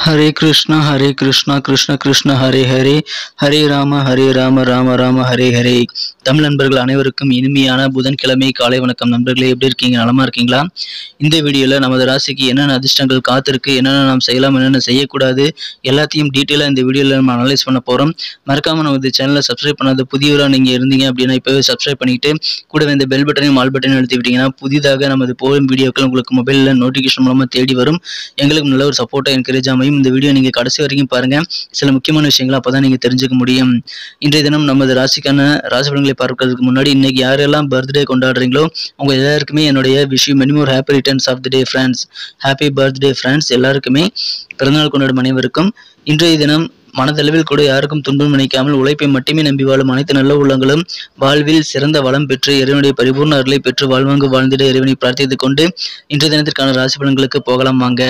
हरे कृष्णा कृष्ण कृष्ण हरे हरे हरे राम राम राम हरे हरे। தமிழ் நண்பர்கள் அனைவருக்கும் இனிமையான புதன்கிழமை காலை வணக்கம். நண்பர்களே, எப்படி இருக்கீங்க? நலமா இருக்கீங்களா? இந்த வீடியோல நமது ராசிக்கு என்னென்ன அதிர்ஷ்டங்கள் காத்திருக்கு, என்னென்ன நாம் செய்யலாம், என்னென்ன செய்யக்கூடாது, எல்லாத்தையும் டீட்டெயிலாக இந்த வீடியோல நம்ம அனலைஸ் பண்ண போறோம். மறக்காம நமது சேனலை சப்ஸ்கிரைப் பண்ணாத புதியவராக நீங்க இருந்தீங்க அப்படின்னா இப்பவே சப்ஸ்கிரைப் பண்ணிட்டு கூடவே இந்த பெல் பட்டனையும் ஆல் பட்டனையும் அழுத்தி விட்டீங்கன்னா புதிதாக நமது போகும் வீடியோக்கள் உங்களுக்கு மொபைலில் நோட்டிஃபிகேஷன் மூலமா தேடி வரும். எங்களுக்கு நல்ல ஒரு சப்போர்ட்டா என்கரேஜ் அமையும். இந்த வீடியோ நீங்க கடைசி வரைக்கும் பாருங்க. சில முக்கியமான விஷயங்களை அப்பதான் நீங்க தெரிஞ்சுக்க முடியும். இன்றைய தினம் நமது ராசிக்கான ராசி பலன்களை பார்க்கிறதுக்கு முன்னாடி இன்னைக்கு யாரெல்லாம் பர்த்டே கொண்டாடுறீங்களோ உங்க எல்லாருக்குமே என்னுடைய wish you many more happy returns of the day friends. Happy birthday friends. எல்லாருக்குமே பிறந்தநாள் கொண்டாடும் அனைவருக்கும் இன்றைய தினம் மனதளவில் கூட யாருக்கும் துன்பம் நினைக்காமல் உழைப்பை மட்டுமே நம்பி வாழும் அனைத்து நல்ல உள்ளங்களும் வாழ்வில் சிறந்த வளம் பெற்று இறைவனுடைய பரிபூர்ண அருளை பெற்று வாழ்வாங்கு வாழ்ந்திட இறைவனை பிரார்த்தித்துக் கொண்டு இன்றைய தினத்திற்கான ராசி பலன்களுக்கு போகலாம் வாங்க.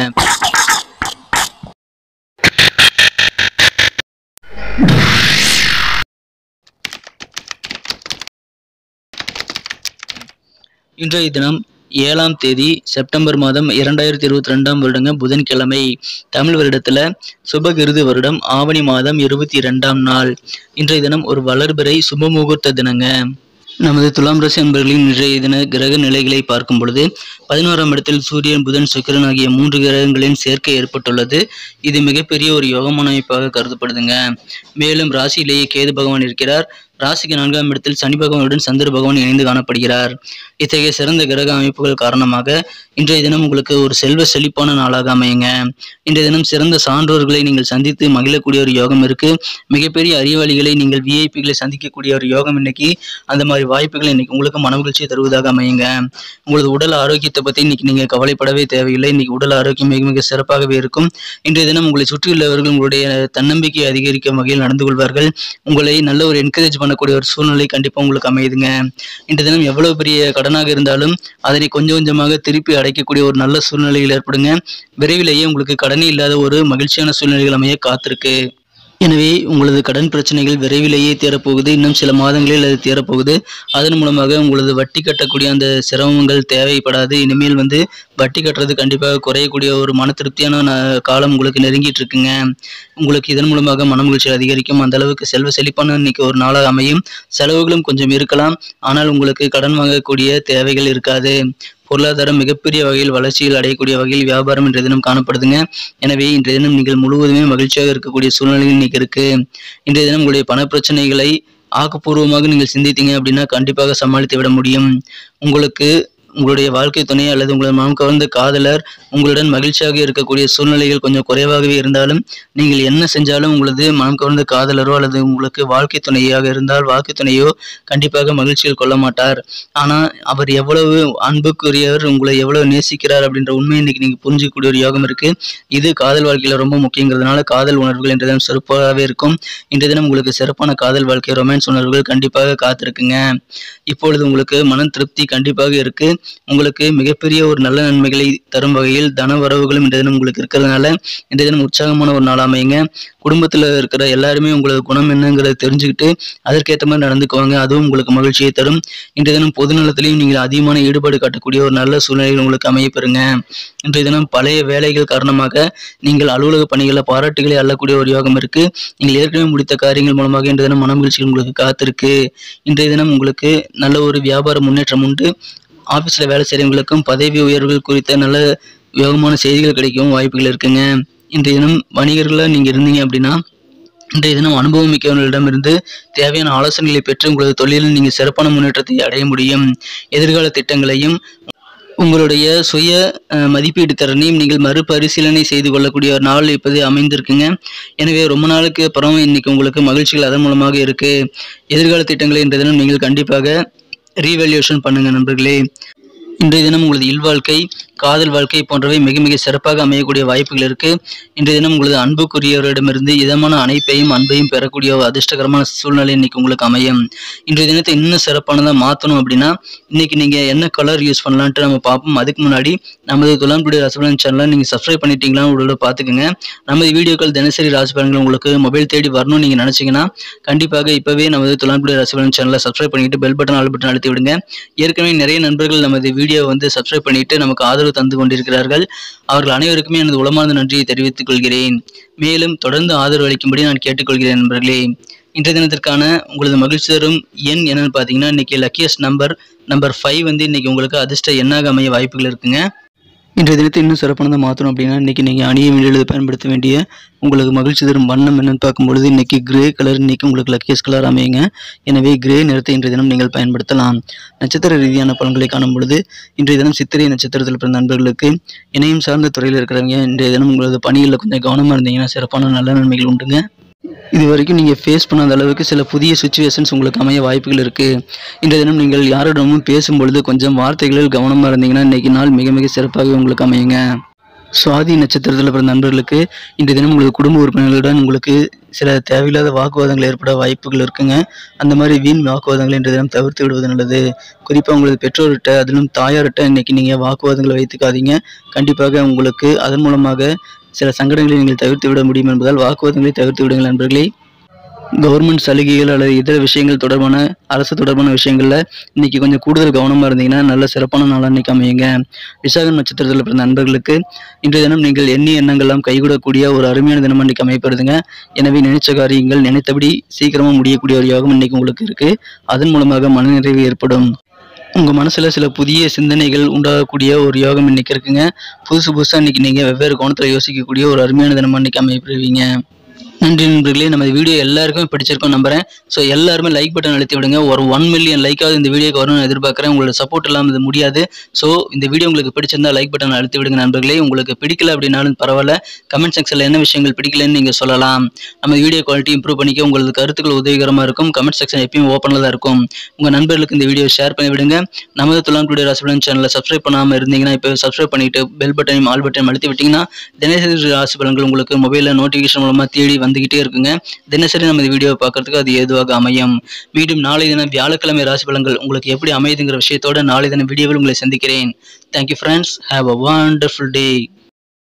இன்றைய தினம் 7ஆம் தேதி செப்டம்பர் மாதம் 2022 வருடங்க புதன்கிழமை. தமிழ் வருடத்துல சுபகிருது வருடம் ஆவணி மாதம் 22ஆம் நாள். இன்றைய தினம் ஒரு வளர்பிறை சுபமுகூர்த்த தினங்க. நமது துலாம் ராசி அன்பர்களின் இன்றைய தின கிரக நிலைகளை பார்க்கும் பொழுது 11ஆம் இடத்தில் சூரியன் புதன் சுக்கிரன் ஆகிய 3 கிரகங்களின் சேர்க்கை ஏற்பட்டுள்ளது. இது மிகப்பெரிய ஒரு யோகமான அமைப்பாக கருதப்படுதுங்க. மேலும் ராசியிலேயே கேது பகவான் இருக்கிறார். ராசிக்கு 4ஆம் இடத்தில் சனி பகவானுடன் சந்திர பகவான் இணைந்து காணப்படுகிறார். இத்தகைய சிறந்த கிரக அமைப்புகள் காரணமாக இன்றைய தினம் உங்களுக்கு ஒரு செல்வ செழிப்பான நாளாக அமையுங்க. இன்றைய தினம் சிறந்த சான்றோர்களை நீங்கள் சந்தித்து மகிழக்கூடிய ஒரு யோகம் இருக்கு. மிகப்பெரிய அறிவாளிகளை நீங்கள் விஐபிகளை சந்திக்கக்கூடிய ஒரு யோகம் இன்னைக்கு. அந்த மாதிரி வாய்ப்புகள் இன்னைக்கு உங்களுக்கு மனமகிழ்ச்சியை தருவதாக அமையுங்க. உங்களது உடல் ஆரோக்கியத்தை பத்தி இன்னைக்கு நீங்க கவலைப்படவே தேவையில்லை. இன்னைக்கு உடல் ஆரோக்கியம் மிக மிக சிறப்பாகவே இருக்கும். இன்றைய தினம் உங்களை சுற்றியுள்ளவர்கள் உங்களுடைய தன்னம்பிக்கை அதிகரிக்கும் வகையில் நடந்து கொள்வார்கள். உங்களை நல்ல ஒரு என்கரேஜ் பண்ணக்கூடிய ஒரு சூழ்நிலை கண்டிப்பா உங்களுக்கு அமையுதுங்க. இன்றைய தினம் எவ்வளவு பெரிய கடனாக இருந்தாலும் அதனை கொஞ்சம் கொஞ்சமாக திருப்பி அடைக்கக்கூடிய ஒரு நல்ல சூழ்நிலைகள் ஏற்படுங்க. விரைவிலேயே உங்களுக்கு கடனே இல்லாத ஒரு மகிழ்ச்சியான சூழ்நிலைகள் அமைய காத்திருக்கு. எனவே உங்களது கடன் பிரச்சனைகள் விரைவிலேயே தீரப்போகுது. இன்னும் சில மாதங்களில் அது தீரப்போகுது. அதன் மூலமாக உங்களது வட்டி கட்டக்கூடிய அந்த சிரமங்கள் தேவைப்படாது. இனிமேல் வட்டி கட்டுறது கண்டிப்பாக குறையக்கூடிய ஒரு மன திருப்தியான காலம் உங்களுக்கு நெருங்கிட்டு இருக்குங்க. உங்களுக்கு இதன் மூலமாக மனமகிழ்ச்சி அதிகரிக்கும். அந்த அளவுக்கு செல்வ செழிப்பான இன்னைக்கு ஒரு நாளாக அமையும். செலவுகளும் கொஞ்சம் இருக்கலாம். ஆனால் உங்களுக்கு கடன் வாங்கக்கூடிய தேவைகள் இருக்காது. பொருளாதாரம் மிகப்பெரிய வகையில் வளர்ச்சியில் அடையக்கூடிய வகையில் வியாபாரம் இன்றைய தினம் காணப்படுதுங்க. எனவே இன்றைய தினம் நீங்கள் முழுவதுமே மகிழ்ச்சியாக இருக்கக்கூடிய சூழ்நிலையில் இன்னைக்கு இருக்கு. இன்றைய தினம் உங்களுடைய பண பிரச்சனைகளை ஆக்கப்பூர்வமாக நீங்கள் சிந்தித்தீங்க அப்படின்னா கண்டிப்பாக சமாளித்து விட முடியும். உங்களுக்கு உங்களுடைய வாழ்க்கை துணை அல்லது உங்களது மனம் கவர்ந்த காதலர் உங்களுடன் மகிழ்ச்சியாக இருக்கக்கூடிய சூழ்நிலைகள் கொஞ்சம் குறைவாகவே இருந்தாலும் நீங்கள் என்ன செஞ்சாலும் உங்களது மனம் கவர்ந்த காதலரோ அல்லது உங்களுக்கு வாழ்க்கை துணையாக இருந்தால் வாழ்க்கை துணையோ கண்டிப்பாக மகிழ்ச்சியில் கொள்ள மாட்டார். ஆனா அவர் எவ்வளவு அன்புக்குரியவர், உங்களை எவ்வளவு நேசிக்கிறார் அப்படின்ற உண்மை இன்னைக்கு நீங்க புரிஞ்சிக்கக்கூடிய ஒரு யோகம் இருக்கு. இது காதல் வாழ்க்கையில ரொம்ப முக்கியங்கிறதுனால காதல் உணர்வுகள் இன்றைய தினம் சிறப்பாகவே இருக்கும். இன்றைய தினம் உங்களுக்கு சிறப்பான காதல் வாழ்க்கை ரொமான்ஸ் உணர்வுகள் கண்டிப்பாக காத்திருக்குங்க. இப்பொழுது உங்களுக்கு மன திருப்தி கண்டிப்பாக இருக்கு. உங்களுக்கு மிகப்பெரிய ஒரு நல்ல நன்மைகளை தரும் வகையில் தன வரவுகளும் இன்றைய தினம் உங்களுக்கு இருக்கிறதுனால இன்றைய தினம் உற்சாகமான ஒரு நாள் அமையுங்க. குடும்பத்தில் இருக்கிற எல்லாருமே உங்களது குணம் என்னங்கிறத தெரிஞ்சுக்கிட்டு அதற்கேற்ற மாதிரி நடந்துக்குவாங்க. அதுவும் உங்களுக்கு மகிழ்ச்சியை தரும். இன்றைய தினம் பொது நலத்திலையும் நீங்கள் அதிகமான ஈடுபாடு காட்டக்கூடிய ஒரு நல்ல சூழ்நிலைகள் உங்களுக்கு அமைய பெறுங்க. இன்றைய தினம் பழைய வேலைகள் காரணமாக நீங்கள் அலுவலக பணிகளில் பாராட்டுகளை அள்ளக்கூடிய ஒரு யோகம் இருக்கு. நீங்கள் ஏற்கனவே முடித்த காரியங்கள் மூலமாக இன்றைய தினம் மனமகிழ்ச்சிகள் உங்களுக்கு காத்திருக்கு. இன்றைய தினம் உங்களுக்கு நல்ல ஒரு வியாபார முன்னேற்றம் உண்டு. ஆபீஸ்ல வேலை செய்யறவங்களுக்கும் பதவி உயர்வுகள் குறித்த நல்ல யோகமான செய்திகள் கிடைக்கவும் வாய்ப்புகள் இருக்குங்க. இன்றைய தினம் வணிகர்களா நீங்க இருந்தீங்க அப்படின்னா இன்றைய தினம் அனுபவம் மிக்கவர்களிடமிருந்து தேவையான ஆலோசனைகளை பெற்று உங்களது தொழிலில் நீங்க சிறப்பான முன்னேற்றத்தை அடைய முடியும். எதிர்கால திட்டங்களையும் உங்களுடைய சுய மதிப்பீடு திறனையும் நீங்கள் மறுபரிசீலனை செய்து கொள்ளக்கூடிய ஒரு நாள் இப்போது அமைந்திருக்குங்க. எனவே ரொம்ப நாளுக்கு அப்புறம் இன்னைக்கு உங்களுக்கு மகிழ்ச்சிகள் அதன் மூலமாக இருக்கு. எதிர்கால திட்டங்களை இன்றைய தினம் நீங்கள் கண்டிப்பாக ரீவேல்யூஷன் பண்ணுங்க நண்பர்களே. இன்றைய தினம் உங்களது இல்வாழ்க்கை காதல் வாழ்க்கை போன்றவை மிக மிக சிறப்பாக அமையக்கூடிய வாய்ப்புகள் இருக்கு. இன்றைய தினம் உங்களது அன்புக்குரியவரிடமிருந்து இதமான அணைப்பையும் அன்பையும் பெறக்கூடிய ஒரு அதிர்ஷ்டகரமான சூழ்நிலை இன்னைக்கு உங்களுக்கு அமையும். இன்றைய தினத்தை இன்னும் சிறப்பானதாக மாற்றணும் அப்படின்னா இன்னைக்கு நீங்க என்ன கலர் யூஸ் பண்ணலான்ட்டு நம்ம பார்ப்போம். அதுக்கு முன்னாடி நமது துலாம் டுடே ராசி பலன் சேனலை நீங்க சப்ஸ்கிரைப் பண்ணிட்டீங்களா உங்களோட பார்த்துக்குங்க. நமது வீடியோக்கள் தினசரி ராசி பலன்கள் உங்களுக்கு மொபைல் தேடி வரணும்னு நீங்க நினைச்சீங்கன்னா கண்டிப்பாக இப்பவே நமது துலாம் டுடே ராசி பலன் சேனலை சப்ஸ்கிரைப் பண்ணிட்டு பெல் பட்டன் ஆல் பட்டன் அழுத்தி விடுங்க. ஏற்கனவே நிறைய நண்பர்கள் நமது வீடியோ சப்ஸ்கிரைப் பண்ணிட்டு நமக்கு ஆதரவு ஆதரவு தந்து கொண்டிருக்கிறார்கள். அவர்கள் அனைவருக்குமே எனது உளமார்ந்த நன்றியை தெரிவித்துக் கொள்கிறேன். மேலும் தொடர்ந்து ஆதரவு அளிக்கும்படி நான் கேட்டுக்கொள்கிறேன் நண்பர்களே. இன்றைய தினத்திற்கான உங்களது மகிழ்ச்சி தரும் எண் என்னன்னு பார்த்தீங்கன்னா, இன்னைக்கு லக்கியஸ்ட் நம்பர் 5 வந்து இன்னைக்கு உங்களுக்கு அதிர்ஷ்ட எண்ணாக அமைய வாய்ப்புகள் இருக்குங்க. இன்றைய தினத்தை இன்னும் சிறப்பானதாக மாற்றணும் அப்படின்னா, இன்றைக்கி நீங்கள் அணிய வேண்டியது பயன்படுத்த வேண்டிய உங்களுக்கு மகிழ்ச்சி தரும் வண்ணம் என்னென்னு பார்க்கும்பொழுது, இன்றைக்கி கிரே கலர் இன்றைக்கி உங்களுக்கு லக்கியஸ்ட் கலர் அமையுங்க. எனவே கிரே நிறத்தை இன்றைய தினம் நீங்கள் பயன்படுத்தலாம். நட்சத்திர ரீதியான பலன்களை காணும் பொழுது, இன்றைய தினம் சித்திரை நட்சத்திரத்தில் பிறந்த நண்பர்களுக்கு இணையம் சார்ந்த துறையில் இருக்கிறவங்க இன்றைய தினம் உங்களது பணிகளில் கொஞ்சம் கவனமாக இருந்தீங்கன்னா சிறப்பான நல்ல நன்மைகள் உண்டுங்க. இது வரைக்கும் நீங்கள் ஃபேஸ் பண்ணாத அளவுக்கு சில புதிய சுச்சுவேஷன்ஸ் உங்களுக்கு அமைய வாய்ப்புகள் இருக்குது. இன்றைய தினம் நீங்கள் யாரிடமும் பேசும்பொழுது கொஞ்சம் வார்த்தைகளில் கவனமாக இருந்தீங்கன்னா இன்றைக்கி நாள் மிக மிக சிறப்பாக உங்களுக்கு அமையுங்க. சுவாதி நட்சத்திரத்தில் பிறந்த நண்பர்களுக்கு இன்றைய தினம் உங்களது குடும்ப உறுப்பினர்களுடன் உங்களுக்கு சில தேவையில்லாத வாக்குவாதங்கள் ஏற்பட வாய்ப்புகள் இருக்குங்க. அந்த மாதிரி வீண் வாக்குவாதங்களை இன்றைய தினம் தவிர்த்து விடுவது நல்லது. குறிப்பாக உங்களது பெற்றோர்கிட்ட அதிலும் தாயார்கிட்ட இன்றைக்கி நீங்கள் வாக்குவாதங்களை வைத்துக்காதீங்க. கண்டிப்பாக உங்களுக்கு அதன் மூலமாக சில சங்கடங்களை நீங்கள் தவிர்த்து விட முடியும் என்பதால் வாக்குவாதங்களை தவிர்த்து விடுங்கள் நண்பர்களே. கவர்மெண்ட் சலுகைகள் அல்லது இதர விஷயங்கள் தொடர்பான அரசு தொடர்பான விஷயங்களில் இன்றைக்கி கொஞ்சம் கூடுதல் கவனமாக இருந்தீங்கன்னா நல்ல சிறப்பான நாளாக இன்றைக்கி அமையுங்க. விசாகம் நட்சத்திரத்தில் பிறந்த நண்பர்களுக்கு இன்றைய தினம் நீங்கள் எண்ணிய எண்ணங்கள்லாம் கைகூடக்கூடிய ஒரு அருமையான தினம் இன்றைக்கி அமைப்படுதுங்க. எனவே நினைச்ச காரியங்கள் நினைத்தபடி சீக்கிரமாக முடியக்கூடிய ஒரு யோகம் இன்றைக்கி உங்களுக்கு இருக்குது. அதன் மூலமாக மனநிறைவு ஏற்படும். உங்கள் மனசில் சில புதிய சிந்தனைகள் உண்டாகக்கூடிய ஒரு யோகம் இன்றைக்கி இருக்குங்க. புதுசாக இன்றைக்கி நீங்கள் வெவ்வேறு கோணத்தில் யோசிக்கக்கூடிய ஒரு அருமையான தினமாக இன்றைக்கி அமைப்பீங்க. நன்றி நண்பர்களே. நம்ம வீடியோ எல்லாருக்குமே பிடிச்சிருக்கோம் நம்புறேன். ஸோ எல்லாருமே லைக் பட்டன் அழுத்தி விடுங்க. ஒரு 1 மில்லியன் லைக்காவது இந்த வீடியோக்கு வரும்னு எதிர்பார்க்குறேன். உங்களோட சப்போர்ட் இல்லாமல் இது முடியாது. ஸோ இந்த வீடியோ உங்களுக்கு பிடிச்சிருந்தா லைக் பட்டன் அழுத்தி விடுங்க நண்பர்களே. உங்களுக்கு பிடிக்கல அப்படின்னாலும் பரவாயில்ல, கமெண்ட் செக்ஷனில் என்ன விஷயங்கள் பிடிக்கலன்னு நீங்கள் சொல்லலாம். நம்ம வீடியோ குவாலிட்டி இம்ப்ரூவ் பண்ணிக்க உங்களது கருத்துக்கள் உதவிகரமாக இருக்கும். கமெண்ட் செக்ஷன் எப்பயும் ஓப்பனில் தான் இருக்கும். உங்கள் நண்பர்களுக்கு இந்த வீடியோ ஷேர் பண்ணி விடுங்க. நமது துலாம் டுடே ராசி பலன் சேனலை சப்ஸ்கிரைப் பண்ணாமல் இருந்தீங்கன்னா இப்போ சப்ஸ்கிரைப் பண்ணிட்டு பெல் பட்டனையும் ஆல் பட்டனையும் அழுத்தி விட்டீங்கன்னா தினசரி ராசி பலன்கள் உங்களுக்கு மொபைலில் நோட்டிஃபிகேஷன் மூலமாக தேடி வந்துகிட்டே இருக்குங்க. தினசரி நம்ம இந்த வீடியோவை பார்க்கறதுக்கு அது ஏதுவாக அமையும். மீண்டும் நாளை தினம் வியாழக்கிழமை ராசி பலன்கள் உங்களுக்கு எப்படி அமையுதுங்கிற விஷயத்தோட நாளை தினம் வீடியோவில் உங்களை சந்திக்கிறேன். Thank you friends. Have a wonderful day.